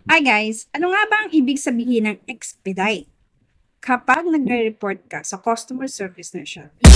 Hi guys, ano nga ba ang ibig sabihin ng expedite? Kapag nagre-report ka sa customer service ng Shopee.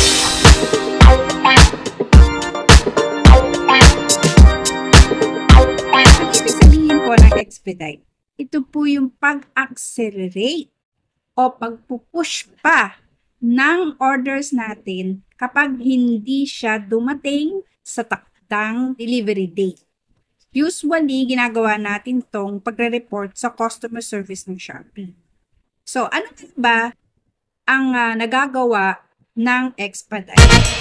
Ang ibig sabihin po ng expedite, ito po yung pag-accelerate o pagpupush pa ng orders natin kapag hindi siya dumating sa takdang delivery date. Usually, ginagawa natin tong pagre-report sa customer service ng Shopee. So, ano ba ang nagagawa ng expedite?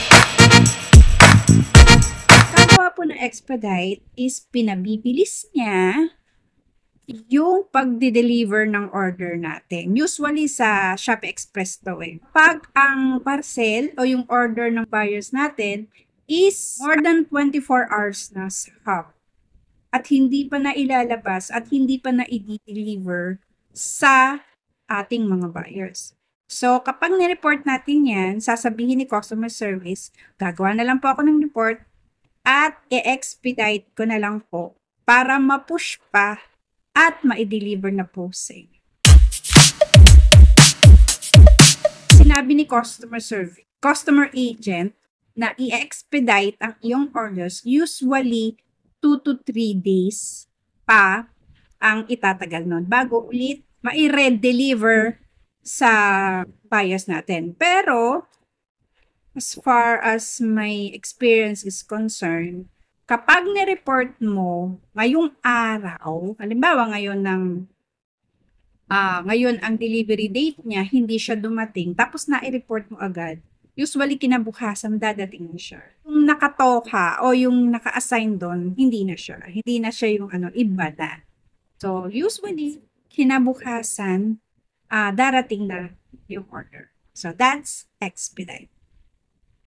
Nagagawa po ng expedite is pinabibilis niya yung pagde-deliver ng order natin. Usually sa Shopee Express to Pag ang parcel o yung order ng buyers natin is more than 24 hours na sa hub at hindi pa na ilalabas at hindi pa na i-deliver sa ating mga buyers. So, kapag ni-report natin yan, sasabihin ni customer service, gagawa na lang po ako ng report at i-expedite ko na lang po para ma-push pa at ma-deliver na po sa inyo. Sinabi ni customer agent na i-expedite ang iyong orders, usually 2 to 3 days pa ang itatagal nun bago ulit ma-redeliver sa buyers natin. Pero, as far as my experience is concerned, kapag ni-report mo ngayong araw, halimbawa ngayon ang delivery date niya, hindi siya dumating, tapos na-report mo agad, usually kinabukasan dadating na siya. Yung nakatoka o yung naka-assign doon, hindi na siya. Hindi na siya yung iba na. So, usually, kinabukasan, darating na yung order. So, that's expedite.